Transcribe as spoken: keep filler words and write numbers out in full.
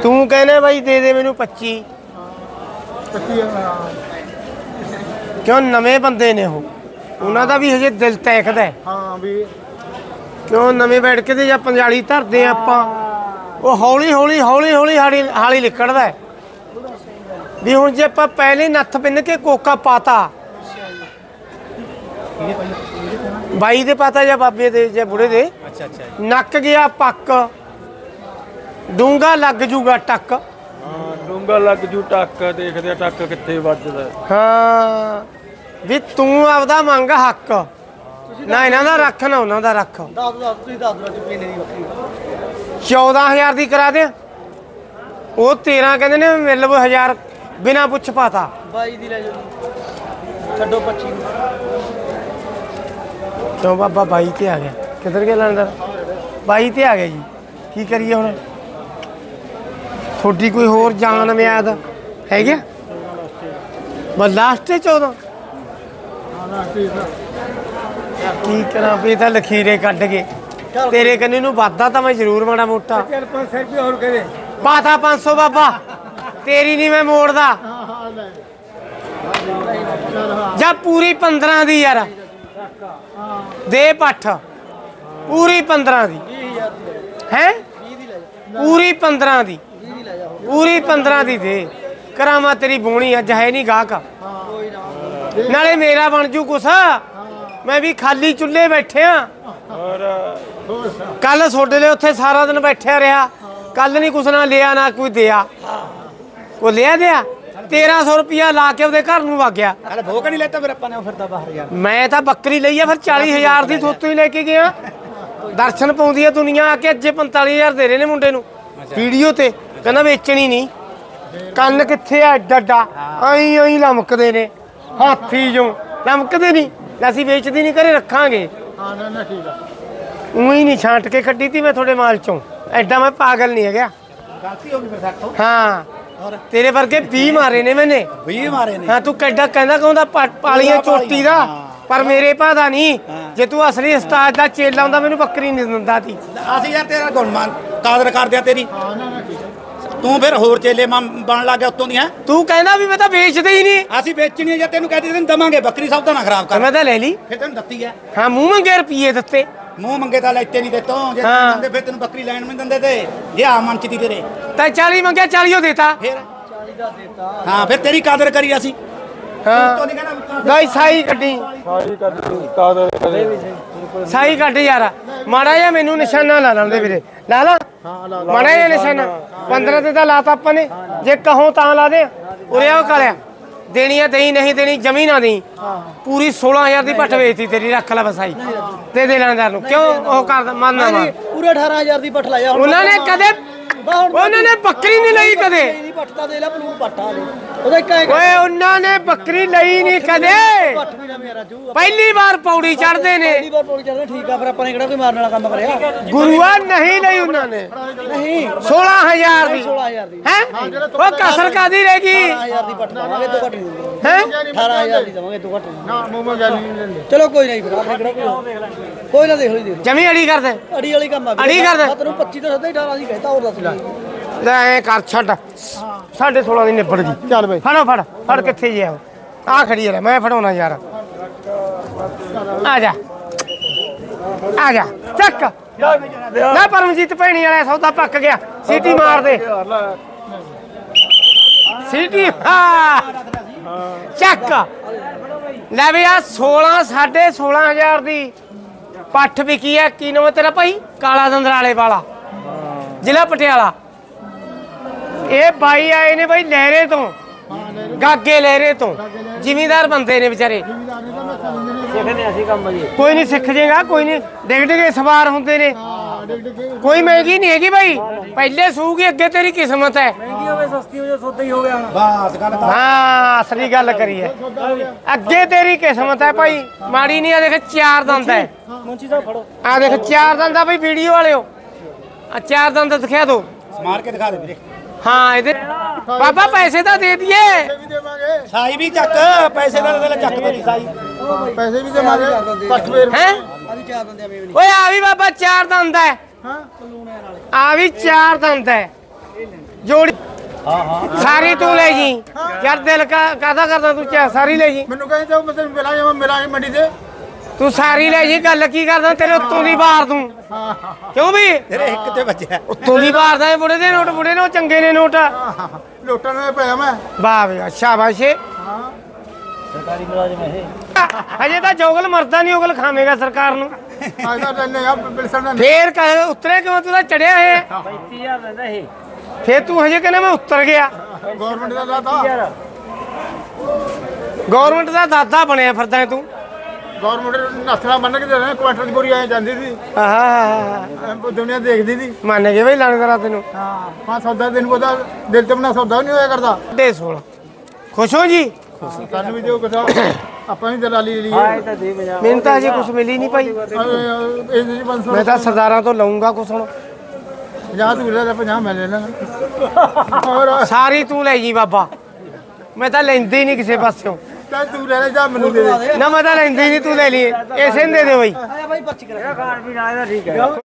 तू कहने भाई दे दे मैनू पच्ची क्यों नवे बंदे ने हो उन्हों का भी हजे दिल तैकदा है क्यों नवे बैठ के या पंजाली धरते आपां वो हौली हौली हौली हौली हाली हाली लिकड़दा है भी हुण जे आपां पहले नत्थ पिन के कोका पाता बाई दे पाता या बाबे दे या बुढ़े दे नक गया पक डूंगा लग जूगा टक डूंगा लग जू टक देखदे टक कित्थे वजदा हाँ भी तू आपदा मंग हक ना इन्हां दा रख ना उन्हां दा रख चौदह हजार दी करा दे वो तेरह कहते ने मेरे लो हजार बिना पुछ पाता बाई दी ले जाओ छड्डो पच्ची क्यों बाबा बाई ते आ गया किधर गया लंदर बाई ते आ गया जी की करिए हुण थोड़ी कोई होर जान म्याद है क्या बस लास्ट चौदह की करा भी तो लखीरे कढ़ के तेरे कन्ने नूं वादा तो मैं जरूर माड़ा मोटा पाता पांच सौ बाबा तेरी नहीं मैं मोड़दा जा पूरी पंद्रह दी यार दे पठ पूरी पंद्रह दी है पूरी पंद्रह दी पूरी पंद्रह दी दे करामा तेरी बोनी अज है नहीं गाहक नाले मेरा बन जू कुछ मैं भी खाली चुल्हे बैठे हाँ कल सोडे ले उत्थे सारा दिन बैठा रहा कल नहीं कुछ ना लिया ना कोई दिया वो लिया दिया तेरह सौ रुपया ला के उसके घर नूं वग गया मैं तो बकरी लई है फिर चाली हजार की थोतों ही लेके गया दर्शन पाउंदी है दुनिया आके अजे पंताली हजार दे रहे ने मुंडे नूं वीडियो ते कहना बेचनी नहीं कन्न कित्थे आ एडा एडा आई आई लमकदे ने हाथी जो लमकदे नहीं असीं बेचदी नहीं घरे रखांगे ऊई नहीं छांट के कड्डी थी मैं थोड़े माल चों एडा मैं पागल नहीं है क्या हाँ तेरे वर्गे बीह मारे ने मैंने बीह मारे ने हाँ तू कैडा कहंदा कहंदा पालियां चोटी दा पर मेरे भादा नहीं जे तू असली उस्ताद दा चेला हुंदा मैनूं बकरी नहीं दिंदा ती ਅਸੀਂ ਯਾਰ ਤੇਰਾ ਗੁਣਮਾਨ ਕਾਦਰ ਕਰਦੇ ਆ ਤੇਰੀ ਤੂੰ ਫਿਰ ਹੋਰ ਚੇਲੇ ਬਣ ਲੱਗ ਗਿਆ ਉੱਤੋਂ ਦੀਆਂ ਤੂੰ ਕਹਿੰਦਾ ਵੀ ਮੈਂ ਤਾਂ ਵੇਚਦੇ ਹੀ ਨਹੀਂ ਅਸੀਂ ਵੇਚਣੀ ਜਾਂ ਤੈਨੂੰ ਕਹਿੰਦੇ ਤੈਨੂੰ ਦਵਾਂਗੇ ਬੱਕਰੀ ਸਭ ਤੋਂ ਨਾ ਖਰਾਬ ਕਰ ਮੈਂ ਤਾਂ ਲੈ ਲਈ ਫਿਰ ਤੈਨੂੰ ਦਿੱਤੀ ਹੈ ਹਾਂ ਮੂੰਹ ਮੰਗੇ ਰੁਪਏ ਦਿੱਤੇ ਮੂੰਹ ਮੰਗੇ ਤਾਂ ਲੈਤੇ ਨਹੀਂ ਦਿੱਤੋਂ ਜੇ ਤੈਨੂੰ ਦਿੰਦੇ ਫਿਰ ਤੈਨੂੰ ਬੱਕਰੀ ਲੈਣ ਨਹੀਂ ਦਿੰਦੇ ਤੇ ਜੇ ਆ ਮਨ ਚ ਦੀ ਤੇਰੇ ਤਾਂ ਚਾਲੀ ਮੰਗਿਆ ਚਾਲੀ ਉਹ ਦੇਤਾ ਫਿਰ ਚਾਲੀ ਦਾ ਦੇਤਾ ਹਾਂ ਫਿਰ ਤੇਰੀ ਕਾਦਰ ਕਰੀ ਅਸੀਂ ਹਾਂ ਗਾਈ ਸਾਈ ਕੱਢੀ ਸਾਈ ਕੱਢੀ ਕਾਦਰ ਕਰੇ ਸਾਈ ਕੱਢ ਯਾਰ ਮਾੜਾ ਜਿਹਾ ਮੈਨੂੰ ਨਿਸ਼ਾਨਾ ਲਾ ਲਾਂਦੇ ਵੀਰੇ ਲਾ ਲਾ ਮਾੜਾ ਜਿਹਾ ਨਿਸ਼ਾਨਾ पंद्रह ਤੇ ਤਾਂ ਲਾਤਾ ਆਪਾਂ ਨੇ ਜੇ ਕਹੋ ਤਾਂ ਲਾ ਦੇ ਉਰੇ ਆਓ ਕਾਲਿਆ देनी है दही नहीं देनी जमी ना दी पूरी सोलह हजार की पठ बेचती तेरी रख ला बसाई दे दे लेनदार क्यों ओ कर मानना पूरे अठारह हजार की पठ लाया उन्होंने कदे उन्होंने बकरी नहीं लई कदे पठता दे ला पलू पठा ले ओदा कहे ओए उन्होंने बकरी लई नहीं कदे पठ भी ना मेरा जू पहली बार पौड़ी चढ़दे ने पहली बार पौड़ी चढ़दे ठीक है फिर अपन ने केड़ा कोई मारने वाला काम करया गुरुआ नहीं लई उन्होंने नहीं सोलह हजार दी सोलह हजार दी हैं वो कसर कादी रहेगी अठारह हजार की पठ दवांगे तो घट नहीं हैं अठारह हजार की दवांगे तो घट ना मोमो जानी नहीं चलो कोई नहीं फिर आपने केड़ा कोई कोई ना देख ली देख जमी अड़ी कर दे अड़ी वाली काम अड़ी कर दे तेनू पच्चीस तो सदा अठारह दी कहता और दस ले ऐ कर छड़ साढ़े सोलह दी निबड़ गई चल भाई फड़ो फड़ फड़ किथे जे आ खड़ी है मैं फड़ाउणा यार आ जा आ जा चक ना परमजीत भैणी वाला सौदा पक गया सीटी मार दे सीटी चक ले भी आ सोलह साढ़े सोलह हजार दी पठ विकी है की नाम तेरा भाई काला दंदराले वाला जिला पटियाला ये भाई आए ने भाई लहरे तो गागे लहरे तो जिमीदार बंदे ने बेचारे कोई नहीं सीख जाएगा कोई नहीं डिग डिगे सवार होंगे ने कोई महंगी नहीं हैगी भाई पहले सूगी अगे तेरी किस्मत है हाँ असली गल करी है अगे तेरी किस्मत है भाई माड़ी नहीं देख चार दंद है आ देख चार दंद है भाई वीडियो वाले हो चार दंद दिखा दो मार के दिखा दे हाँ इधर बाबा पैसे तो दे दिए साई भी चक पैसे दा दे चक तेरी साई पैसे भी दे मारे हैं ओए आ भी बाबा चार दंद है आ भी चार दंद है ਜੋੜੀ ਹਾਂ ਹਾਂ ਸਾਰੀ ਤੂੰ ਲੈ ਜੀ ਯਾਰ ਦਿਲ ਕਾ ਕਾਦਾ ਕਰਦਾ ਤੂੰ ਚਾਹ ਸਾਰੀ ਲੈ ਜੀ ਮੈਨੂੰ ਕਹਿੰਦੇ ਮੈਂ ਤੈਨੂੰ ਮਿਲਾਂਗੇ ਮੈਂ ਮਿਲਾਂਗੇ ਮੰਡੀ ਤੇ ਤੂੰ ਸਾਰੀ ਲੈ ਜੀ ਗੱਲ ਕੀ ਕਰਦਾ ਤੇਰੇ ਉੱਤੋਂ ਦੀ ਬਾਹਰ ਤੂੰ ਕਿਉਂ ਵੀ ਤੇਰੇ ਇੱਕ ਤੇ ਵੱਜਿਆ ਉੱਤੋਂ ਦੀ ਬਾਹਰ ਦਾ ਇਹ ਬੁੜੇ ਦੇ ਨੋਟ ਬੁੜੇ ਨੇ ਉਹ ਚੰਗੇ ਨੇ ਨੋਟ ਲੋਟਾਂ ਨੂੰ ਪਿਆ ਮੈਂ ਵਾਹ ਵੇ ਸ਼ਾਬਾਸ਼ ਏ ਸਰਕਾਰੀ ਮੁਲਾਜ਼ਮ ਇਹ ਹਜੇ ਤਾਂ ਜੋਗਲ ਮਰਦਾ ਨਹੀਂ ਉਗਲ ਖਾਵੇਂਗਾ ਸਰਕਾਰ ਨੂੰ ਆਇਦਾ ਤੈਨੂੰ ਆ ਬਿਲਸਣ ਦਾ ਫੇਰ ਕ- ਉਤਰੇ ਕਿਉਂ ਤੂੰ ਤਾਂ ਚੜਿਆ ਹੈ ਪੈਂਤੀ ਹਜ਼ਾਰ ਲੈਂਦਾ ਇਹ ਫੇਰ ਤੂੰ ਹਜੇ ਕਹਿੰਦਾ ਮੈਂ ਉੱਤਰ ਗਿਆ ਗਵਰਨਮੈਂਟ ਦਾ ਦਾਤਾ ਗਵਰਨਮੈਂਟ ਦਾ ਦਾਦਾ ਬਣਿਆ ਫਿਰਦਾ ਹੈ ਤੂੰ ਗਵਰਨਮੈਂਟ ਨਸਲਾ ਮੰਨ ਕੇ ਦੇਣਾ ਕੁਆਟਰ ਦੀ ਬੋਰੀ ਆਏ ਜਾਂਦੀ ਸੀ ਆਹਾ ਅਹ ਦੁਨੀਆ ਦੇਖਦੀ ਸੀ ਮੰਨ ਗਏ ਬਈ ਲਾਣੇਦਾਰਾ ਤੈਨੂੰ ਹਾਂ ਪੰਜ ਸੌਦਾ ਦਿਨ ਪਤਾ ਦਿਲ ਤੇ ਬਣਾ ਸੌਦਾ ਨਹੀਂ ਹੋਇਆ ਕਰਦਾ ਦੇ ਸੋਲ ਖੁਸ਼ ਹੋ ਜੀ ਸਾਨੂੰ ਵੀ ਦਿਓ ਕੁਛ ਆਪਾਂ ਵੀ ਦਲਾਲੀ ਲਈ ਆਏ ਤਾਂ ਦੇ ਪੰਜਾਹ ਮੈਨੂੰ ਤਾਂ ਹਜੇ ਕੁਝ ਮਿਲੀ ਨਹੀਂ ਭਾਈ ਇਹ ਜੀ ਪੰਜ ਸੌ ਮੈਂ ਤਾਂ ਸਰਦਾਰਾਂ ਤੋਂ ਲਊਂਗਾ ਕੁਛ ਹੁਣ ਪੰਜਾਹ ਤੂੰ ਲੈ ਲੈ ਪੰਜਾਹ ਮੈਂ ਲੈ ਲੈਣਾ ਹੋਰ ਸਾਰੀ ਤੂੰ ਲੈ ਜੀ ਬਾਬਾ ਮੈਂ ਤਾਂ ਲੈਂਦੇ ਹੀ ਨਹੀਂ ਕਿਸੇ ਪਾਸਿਓਂ ਚੱਲ ਤੂੰ ਲੈ ਲੈ ਜਾ ਮੈਨੂੰ ਦੇ ਦੇ ਨਾ ਮੈਂ ਤਾਂ ਲੈਂਦੇ ਹੀ ਨਹੀਂ ਤੂੰ ਲੈ ਲਈ ਇਸੇ ਨੂੰ ਦੇ ਦੇ ਬਈ ਇਹਦਾ ਖਾਣ ਪੀਣ ਵਾਲਾ ਇਹਦਾ ਠੀਕ ਹੈ